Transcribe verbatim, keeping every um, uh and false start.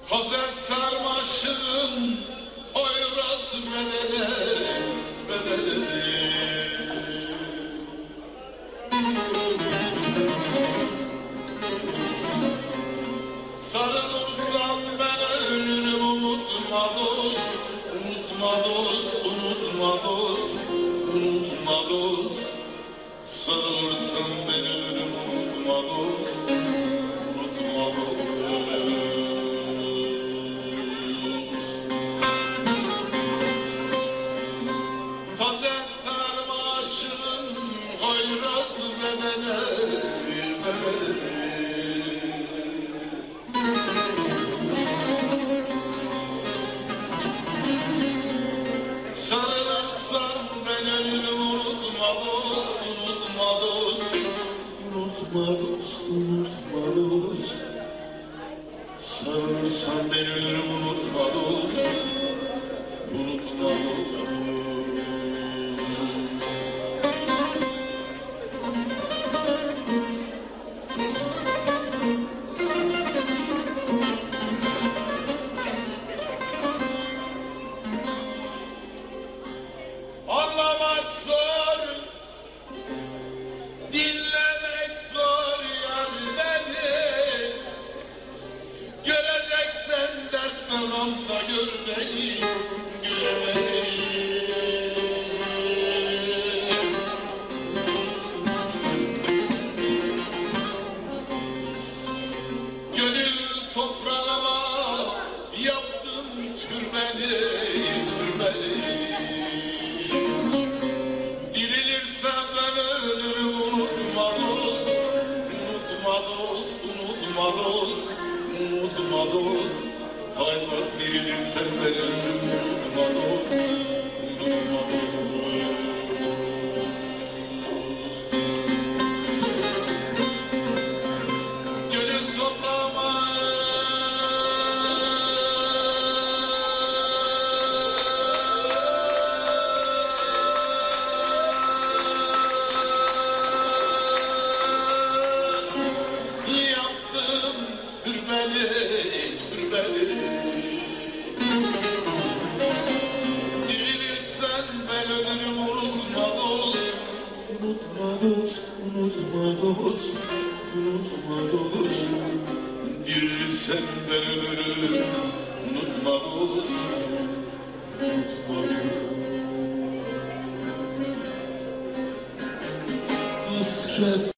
Hazer sarmaşın oyrat bedene bedene. Sarılırsam ben ölürüm unutma dost, unutma dost, unutma dost, unutma dost. Sarılırsam ben ölürüm unutma dost, unutma dost. Taze sarmaşın hayrat bedene bedene. Sarılırsam ben ölürüm unutma dost, unutma dost, unutma dost, unutma dost. Sarılırsam ben ölürüm unutma dost, unutma dost. Anlamak zor, dinlemek zor yani beni. Göreceksen dert kalamda gör beni, gör beni. Gönül toprağıma yaptım türbeni, türbeni. Dirilirsem ben ölürüm unutma dost, unutma dost, unutma dost, unutma dost. Hayvat dirilirsem ben ölürüm unutma dost, unutma dost. Gönül toprağıma yaptım türbeni, türbeni. Dirilirsen ben ölürüm unutma dost, unutma dost, unutma dost, unutma dost. Dirilirsen ben ölürüm unutma dost, unutma dost. Hasret